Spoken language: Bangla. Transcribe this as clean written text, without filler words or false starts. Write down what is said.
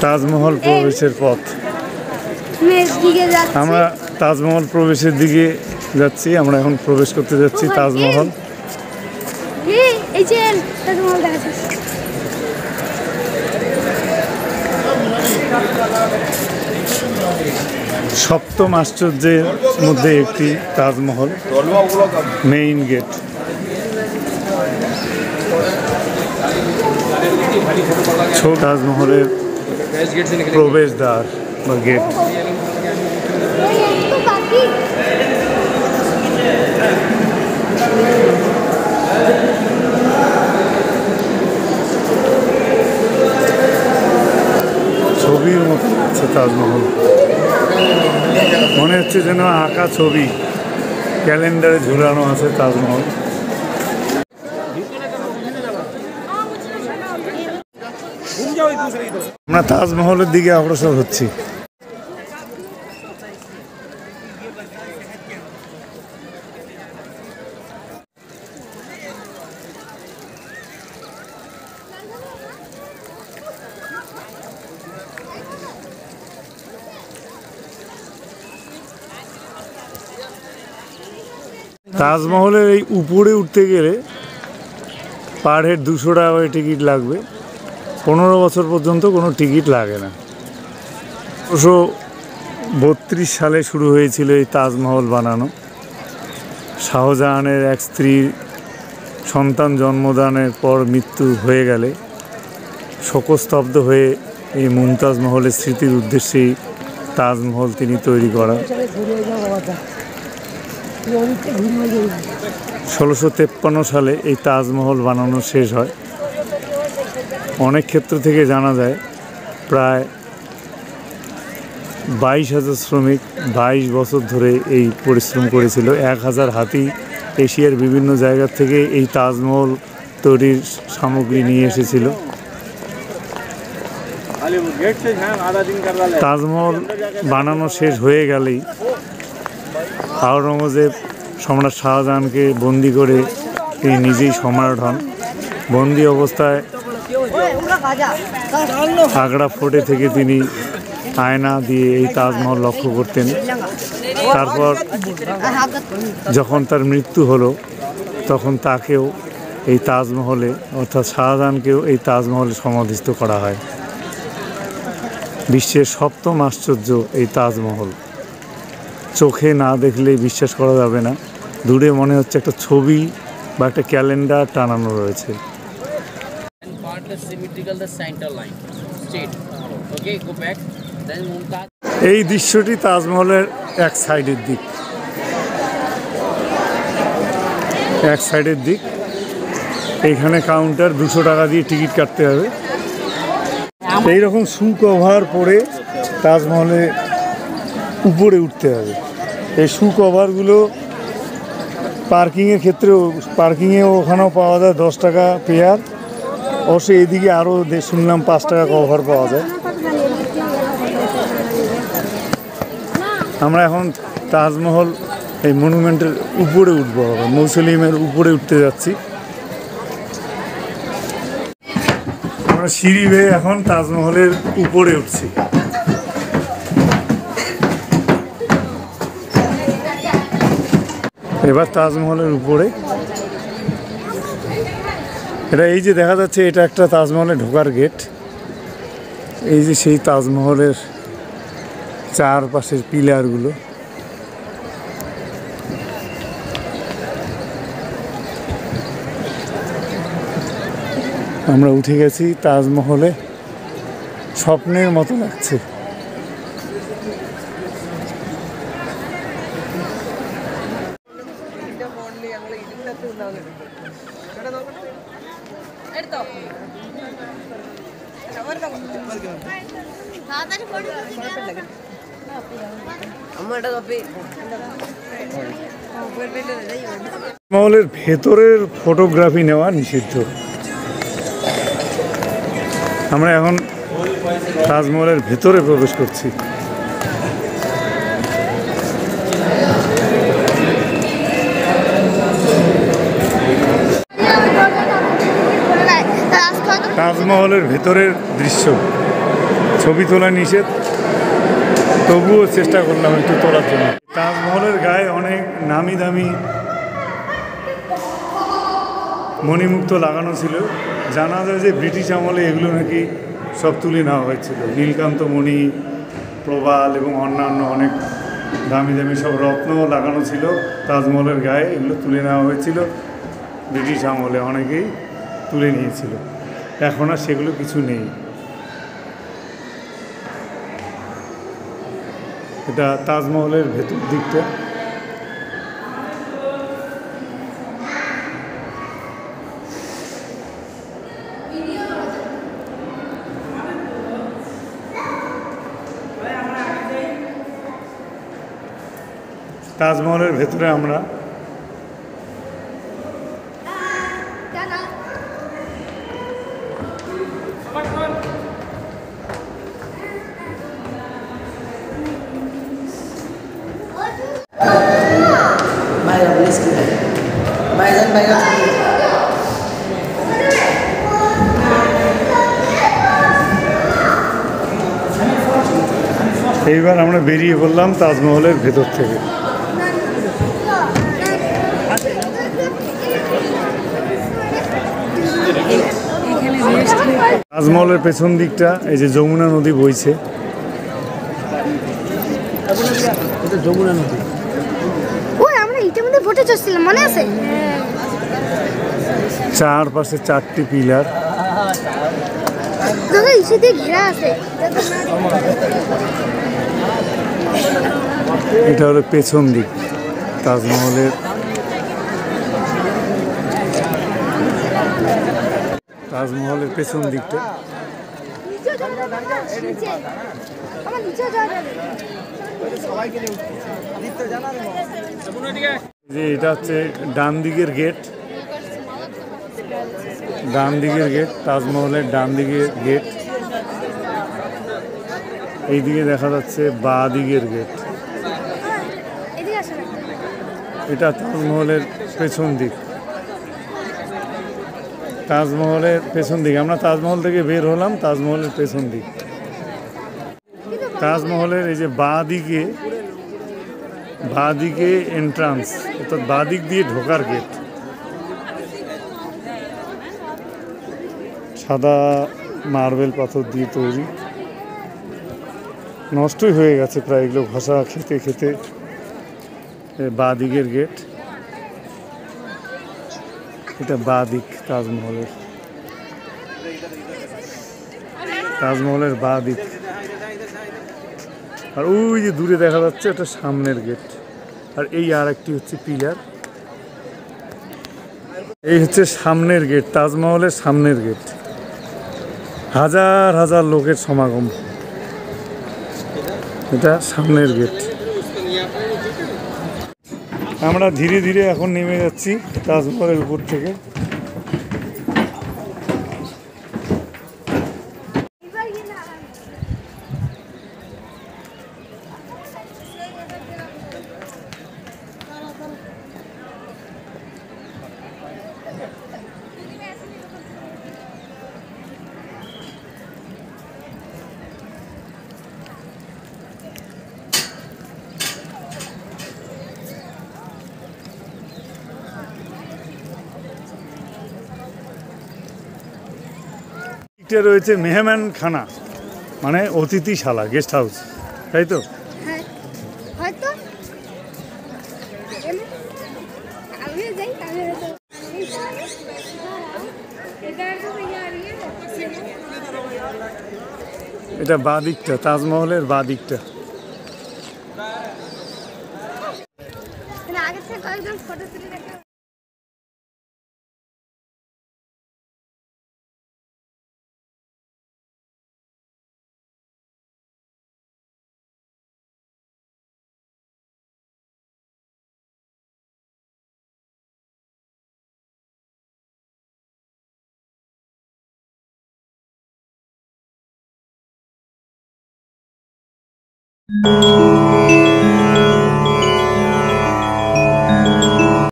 তাজমহল প্রবেশের পথ। আমরা তাজমহল প্রবেশের দিকে যাচ্ছি। আমরা এখন প্রবেশ করতে যাচ্ছি তাজমহল। সপ্তম আশ্চর্যের মধ্যে একটি তাজমহল, মেইন গেট। তাজমহলের প্রবেশদ্বার বা গেট। ছবির মতো আছে তাজমহল, মনে হচ্ছে যেন আঁকা ছবি, ক্যালেন্ডারে ঝুলানো আছে তাজমহল। আমরা তাজমহলের দিকে অগ্রসর হচ্ছি। তাজমহলের এই উপরে উঠতে গেলে পার হেড 200 টাকা করে টিকিট লাগবে। 15 বছর পর্যন্ত কোনো টিকিট লাগে না। 1932 সালে শুরু হয়েছিল এই তাজমহল বানানো। শাহজাহানের এক স্ত্রীর সন্তান জন্মদানের পর মৃত্যু হয়ে গেলে শোকস্তব্ধ হয়ে এই মুমতাজ মহলের স্মৃতির উদ্দেশ্যেই তাজমহল তিনি তৈরি করা। 1653 সালে এই তাজমহল বানানো শেষ হয়। অনেক ক্ষেত্র থেকে জানা যায় প্রায় 22,000 শ্রমিক 22 বছর ধরে এই পরিশ্রম করেছিল। 1000 হাতি এশিয়ার বিভিন্ন জায়গা থেকে এই তাজমহল তৈরির সামগ্রী নিয়ে এসেছিল। তাজমহল বানানো শেষ হয়ে গেলেই আওরঙ্গজেব সম্রাট শাহজাহানকে বন্দি করে তিনি নিজেই সম্রাট হন। বন্দি অবস্থায় আগ্রা ফোর্টে থেকে তিনি আয়না দিয়ে এই তাজমহল লক্ষ্য করতেন। তারপর যখন তার মৃত্যু হলো তখন তাকেও এই তাজমহলে, অর্থাৎ শাহজাহানকেও এই তাজমহলে সমাধিস্থ করা হয়। বিশ্বের সপ্তম আশ্চর্য এই তাজমহল। চোখে না দেখলে বিশ্বাস করা যাবে না। দূরে মনে হচ্ছে একটা ছবি বা একটা ক্যালেন্ডার টানানো রয়েছে। এই দৃশ্যটি তাজমহলের এক সাইডের দিক। এইখানে কাউন্টার, 200 টাকা দিয়ে টিকিট কাটতে হবে। এইরকম শু কভার পরে তাজমহলে উপরে উঠতে হবে। এই শু কভারগুলো পার্কিংয়ের ক্ষেত্রেও, পার্কিংয়েও ওখানেও পাওয়া যায় 10 টাকা পেয়ার। অবশ্য এদিকে আরও শুনলাম 5 টাকা কভার পাওয়া যায়। আমরা এখন তাজমহল এই মনুমেন্টের উপরে উঠবো, মৌসুলিমের উপরে উঠতে যাচ্ছি। আমরা সিঁড়ি বেয়ে এখন তাজমহলের উপরে উঠছি। এবার তাজমহলের উপরে, এটা এই যে দেখা যাচ্ছে, এটা একটা তাজমহলে ঢোকার গেট। এই যে সেই তাজমহলের চারপাশের পিলারগুলো। আমরা উঠে গেছি তাজমহলে। স্বপ্নের মতো লাগছে। তাজমহলের ভেতরের ফটোগ্রাফি নেওয়া নিষিদ্ধ। আমরা এখন তাজমহলের ভেতরে প্রবেশ করছি। তাজমহলের ভেতরের দৃশ্য। ছবি তোলা নিষেধ, তবুও চেষ্টা করলাম একটু তোলার জন্য। তাজমহলের গায়ে অনেক নামি দামি মণিমুক্ত লাগানো ছিল। জানা যায় যে ব্রিটিশ আমলে এগুলো নাকি সব তুলে নেওয়া হয়েছিল। নীলকান্ত মণি, প্রবাল এবং অন্যান্য অনেক দামি দামি সব রত্ন লাগানো ছিল তাজমহলের গায়ে। এগুলো তুলে নেওয়া হয়েছিল ব্রিটিশ আমলে, অনেকেই তুলে নিয়েছিল। এখন আর সেগুলো কিছু নেই। এটা তাজমহলের ভেতর দিকটা। তাজমহলের ভেতরে আমরা এইবার আমরা বেরিয়ে পড়লাম তাজমহলের ভেতর থেকে। তাজমহলের পেছন দিকটা এই যে যমুনা নদী বইছে। যমুনা নদী, ওই আমরা ইতিমধ্যে ভোটে চলছিলাম, মনে আছে? চারপাশে 4টি পিলার, দাদা ইসে দিয়ে ঘেরা আছে। এটা হলো পেছন দিক তাজমহলের। তাজমহলের পেছন দিকটা যে এটা হচ্ছে ডান দিকের গেট। ডান দিকের গেট, তাজমহলের ডান দিকের গেট। এইদিকে দেখা যাচ্ছে বাঁ দিকের গেট। এটা তাজমহলের পেছন দিক। তাজমহলের পেছন দিক আমরা তাজমহল থেকে বের হলাম, তাজমহলের পেছন দিক। তাজমহলের এই যে বাঁ দিকে এন্ট্রান্স, অর্থাৎ বাঁ দিক দিয়ে ঢোকার গেট। সাদা মার্বেল পাথর দিয়ে তৈরি, নষ্টই হয়ে গেছে প্রায় এগুলো ঘষা খেতে খেতে। বাঁ দিকের গেট, এটা বাঁ দিক তাজমহলের বাঁ দিক। আর ওই যে দূরে দেখা যাচ্ছে এটা সামনের গেট। আর এই আর একটি হচ্ছে পিলার। এই হচ্ছে সামনের গেট, তাজমহলের সামনের গেট। হাজার হাজার লোকের সমাগম। এটা সামনের গেট। আমরা ধীরে ধীরে এখন নেমে যাচ্ছি তাজমহলের উপর থেকে। এটা রয়েছে মেহমান খানা, মানে অতিথিশালা, গেস্ট হাউস, তাই তো? এটা বাঁ দিকটা, তাজমহলের বাঁ দিকটা।